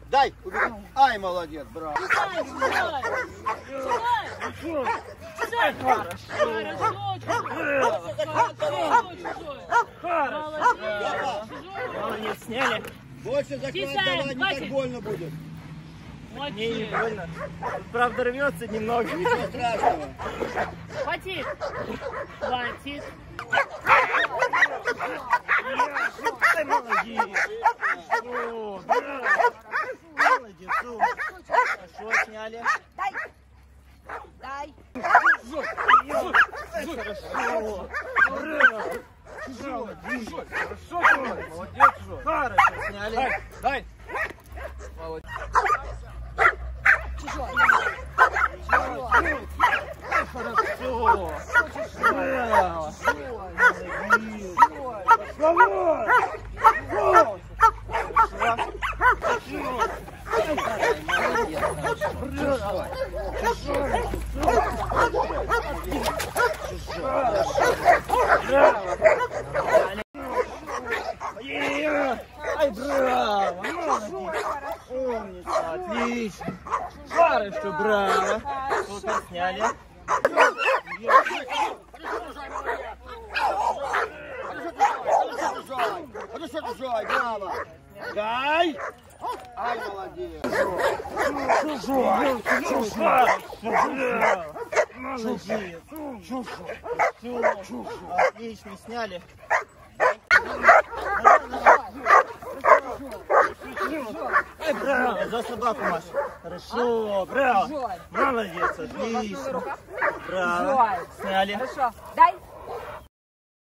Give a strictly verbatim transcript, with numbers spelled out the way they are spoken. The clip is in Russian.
Дай, убегай. Ай, молодец, браво. Молодец, сняли. Больше захват давай, не так больно будет. Мне не больно. Правда, рвется немного. Ничего страшного. Хватит. Хватит. Ай, молодец. О, браво. Молодец. Хорошо, сняли. Дай. Дай. Хорошо. Браво. Чужой, чужой. Хорошо, молодец, чужой. Хорошо, сняли. Дай, дай. Молодец. Чужой. Хорошо. Браво. Давай. Ай, браво! Молодец! Умница! Отлично! Хорошо, браво! Супер, сняли! Хорошо, чужой, браво. Дай! Ай, молодец. Чужой! Чужой! Молодец! Чужой! Отлично, сняли! Ай, браво, за собаку, Маша. Хорошо, браво. Молодец, отлично. Браво. Сняли. Хорошо. Дай.